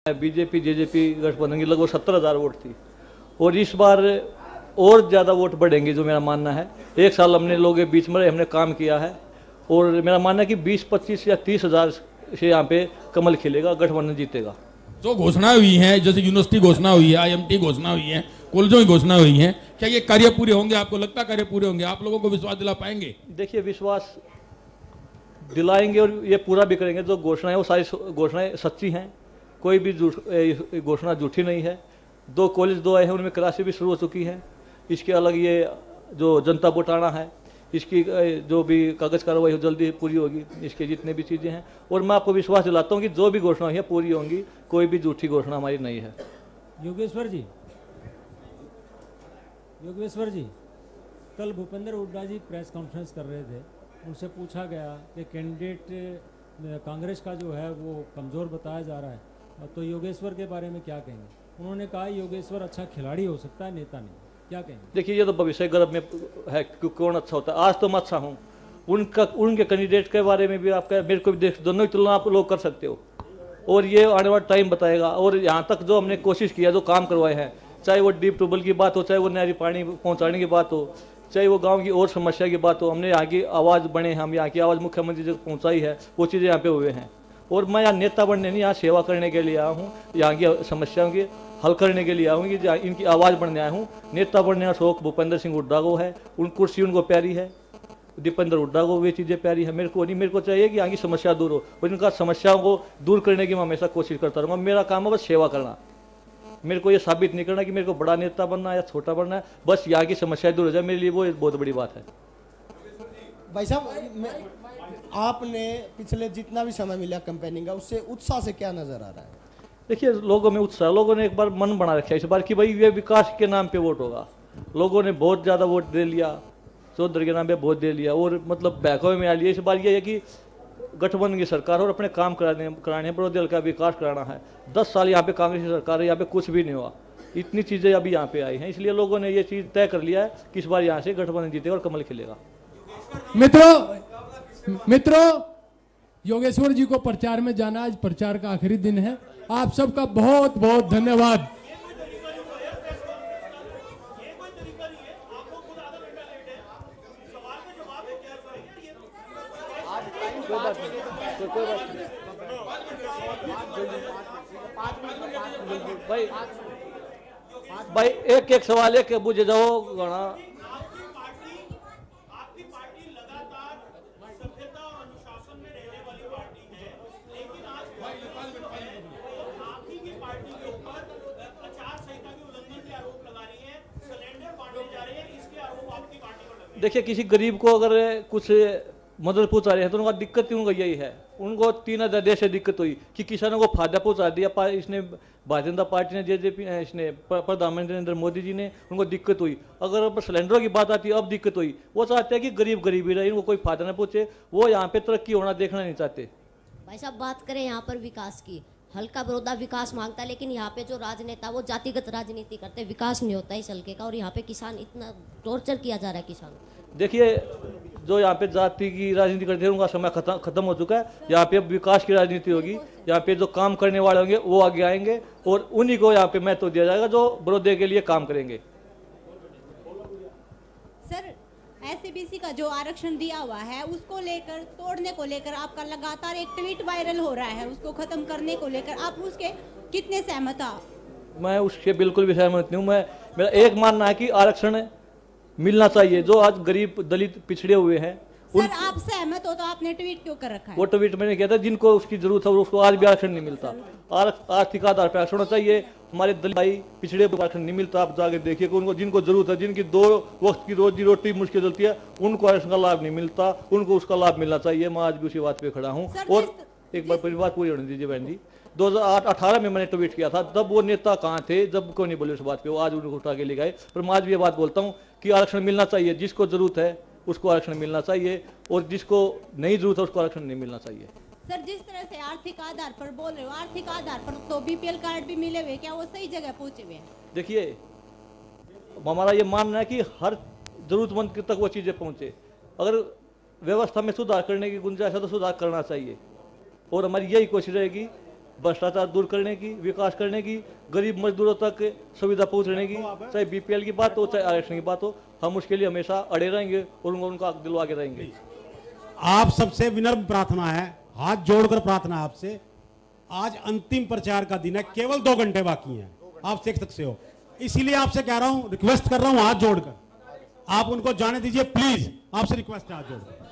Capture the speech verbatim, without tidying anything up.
BJP JJP गठबंधन की लगभग सत्तर हजार वोट थी और इस बार और ज़्यादा वोट बढ़ेंगे, जो मेरा मानना है। एक साल हमने लोगों के बीच में हमने काम किया है और मेरा मानना है कि बीस पच्चीस या तीस हजार से यहाँ पे कमल खिलेगा, गठबंधन जीतेगा। जो घोषणा हुई है, जैसे यूनिवर्सिटी घोषणा हुई है, आईएमटी घोषणा हुई है, कॉलेजों की घोषणा हुई है, क्या ये कार्य पूरे होंगे? आपको लगता है कार्य पूरे होंगे? आप लोगों को विश्वास दिला पाएंगे? देखिए, विश्वास दिलाएंगे और ये पूरा भी करेंगे। जो घोषणाएं वो सारी घोषणाएं सच्ची हैं, कोई भी घोषणा झूठी नहीं है। दो कॉलेज दो आए हैं, उनमें क्लासें भी शुरू हो चुकी हैं। इसके अलग ये जो जनता घोटाला है, इसकी जो भी कागज कार्रवाई हो जल्दी पूरी होगी। इसके जितने भी चीज़ें हैं, और मैं आपको विश्वास दिलाता हूँ कि जो भी घोषणा है पूरी होंगी, कोई भी झूठी घोषणा हमारी नहीं है। योगेश्वर जी योगेश्वर जी कल भूपेंद्र हुड्डा जी प्रेस कॉन्फ्रेंस कर रहे थे, उनसे पूछा गया कि कैंडिडेट कांग्रेस का जो है वो कमज़ोर बताया जा रहा है, तो योगेश्वर के बारे में क्या कहेंगे? उन्होंने कहा योगेश्वर अच्छा खिलाड़ी हो सकता है, नेता नहीं। क्या कहेंगे? देखिए, ये तो भविष्य गर्भ में है कि कौन अच्छा होता है। आज तो मैं अच्छा हूँ, उनका उनके कैंडिडेट के बारे में भी आप मेरे को भी देख, दोनों की तुलना आप लोग कर सकते हो और ये आने वाला टाइम बताएगा। और यहाँ तक जो हमने कोशिश किया, जो काम करवाए हैं, चाहे वो डीप ट्यूबवेल की बात हो, चाहे वो नहरी पानी पहुँचाने की बात हो, चाहे वो गांव की और समस्या की बात हो, हमने यहाँ की आवाज़ बने, हम यहाँ की आवाज़ मुख्यमंत्री तक पहुँचाई है, वो चीज़ें यहाँ पे हुए हैं। और मैं यहाँ नेता बनने नहीं, यहाँ सेवा करने के लिए आया हूँ, यहाँ की समस्याओं की हल करने के लिए आया हूँ, कि इनकी आवाज़ बनने आया हूँ। नेता बनने का शौक भूपेंद्र सिंह हुड्डा को है, उन कुर्सी उनको प्यारी है, दीपेंद्र हुड्डा को वे चीज़ें प्यारी है। मेरे को नहीं, मेरे को चाहिए कि यहाँ की समस्या दूर हो और इनका समस्याओं को दूर करने की मैं हमेशा कोशिश करता रहूँगा। मेरा काम है बस सेवा करना, मेरे को ये साबित नहीं करना कि मेरे को बड़ा नेता बनना है या छोटा बनना है। बस यहाँ की समस्या दूर हो जाए, मेरे लिए वो एक बहुत बड़ी बात है। भाई साहब, आपने पिछले जितना भी समय मिला कैंपेनिंग का, उससे उत्साह से क्या नजर आ रहा है? देखिए, लोगों में उत्साह, लोगों ने एक बार मन बना रखा है इस बार कि भाई ये विकास के नाम पे वोट होगा। लोगों ने बहुत ज़्यादा वोट दे लिया, चौधरी के नाम पे वोट दे लिया और मतलब बहकावे में आ लिया। इस बार ये है कि गठबंधन की सरकार और अपने काम कराने कराने बड़ौदा का विकास कराना है। दस साल यहाँ पे कांग्रेस की सरकार है, यहाँ पे कुछ भी नहीं हुआ। इतनी चीज़ें अभी यहाँ पे आई हैं, इसलिए लोगों ने ये चीज़ तय कर लिया है कि इस बार यहाँ से गठबंधन जीतेगा और कमल खिलेगा। मित्रों मित्रों योगेश्वर जी को प्रचार में जाना, आज प्रचार का आखिरी दिन है। आप सबका बहुत बहुत धन्यवाद। भाई भाई एक एक सवाल एक बुझे जाओ गणा। देखिए, किसी गरीब को अगर कुछ मदद पहुंचा रहे हैं तो उनका दिक्कत उनका यही है। उनको तीन हजार देश से दिक्कत हुई कि किसानों को फायदा पहुंचा दिया इसने, भारतीय जनता पार्टी ने, जेजेपी इसने, प्रधानमंत्री नरेंद्र मोदी जी ने, उनको दिक्कत हुई। अगर अब सिलेंडरों की बात आती है, अब दिक्कत हुई। वो चाहते हैं कि गरीब गरीबी रहे, इनको कोई फायदा ना पहुंचे। वो यहाँ पे तरक्की होना देखना नहीं चाहते। भाई साहब, बात करें यहाँ पर विकास की, हल्का बड़ौदा विकास मांगता है, लेकिन यहाँ पे जो राजनेता वो जातिगत राजनीति करते, विकास नहीं होता इस हल्के का। और यहाँ पे किसान इतना टॉर्चर किया जा रहा है किसान। देखिए, जो यहाँ पे जाति की राजनीति करते हैं उनका समय खत्म खत्म हो चुका है। यहाँ पे अब विकास की राजनीति होगी। यहाँ पे जो काम करने वाले होंगे वो आगे आएंगे और उन्हीं को यहाँ पे महत्व दिया जाएगा जो बड़ौदे के लिए काम करेंगे। सर, एससीबीसी का जो आरक्षण दिया हुआ है उसको लेकर, तोड़ने को लेकर आपका लगातार एक ट्वीट वायरल हो रहा है, उसको खत्म करने को लेकर आप उसके कितने सहमत हैं? मैं उसके बिल्कुल भी सहमत नहीं हूँ। मैं मेरा एक मानना है कि आरक्षण मिलना चाहिए। जो आज गरीब दलित पिछड़े हुए हैं, सर आप सहमत हो तो आपने ट्वीट क्यों कर रखा है? वो ट्वीट मैंने किया था, जिनको उसकी जरूरत है उसको आज भी आरक्षण नहीं मिलता। आर्थिक आधार पर आरक्षण होना चाहिए। हमारे दलित भाई पिछड़े आरक्षण नहीं मिलता। आप जाके देखिए कि उनको जिनको जरूरत है, जिनकी दो वक्त की रोजी रोटी मुश्किल चलती है, उनको आरक्षण का लाभ नहीं मिलता। उनको उसका लाभ मिलना चाहिए। मैं आज भी उसी बात पे खड़ा हूँ। और एक बार पूरी बात पूरी होने दीजिए बहन जी। दो हजार अठारह में मैंने ट्वीट किया था, तब वो नेता कहाँ थे, जब क्यों नहीं बोले उस बात पे। वो आज उनको उठा के ले गए। पर मैं आज भी ये बात बोलता हूँ कि आरक्षण मिलना चाहिए। जिसको जरूरत है उसको आरक्षण मिलना चाहिए और जिसको नहीं जरूरत है उसको आरक्षण नहीं मिलना चाहिए। सर, जिस तरह से आर्थिक आधार पर बोल रहे हो, आर्थिक आधार पर तो बीपीएल कार्ड भी मिले हुए, क्या वो सही जगह पहुंचे हुए हैं? देखिए, हमारा ये मानना है कि हर जरूरतमंद तक वो चीज़ें पहुंचे। अगर व्यवस्था में सुधार करने की गुंजाइश है तो सुधार करना चाहिए और हमारी यही कोशिश रहेगी भ्रष्टाचार दूर करने की, विकास करने की, गरीब मजदूरों तक सुविधा पहुंचने की, चाहे बीपीएल की बात हो चाहे आरक्षण की बात हो, हम उसके लिए हमेशा अड़े रहेंगे और उनको उनका दिलवा के रहेंगे। आप सबसे विनम्र प्रार्थना है, हाथ जोड़कर प्रार्थना है आपसे, आज अंतिम प्रचार का दिन है, केवल दो घंटे बाकी हैं, आप देख सकते हो, इसीलिए आपसे कह रहा हूं, रिक्वेस्ट कर रहा हूं हाथ जोड़कर, आप उनको जाने दीजिए प्लीज, आपसे रिक्वेस्ट है हाथ जोड़कर।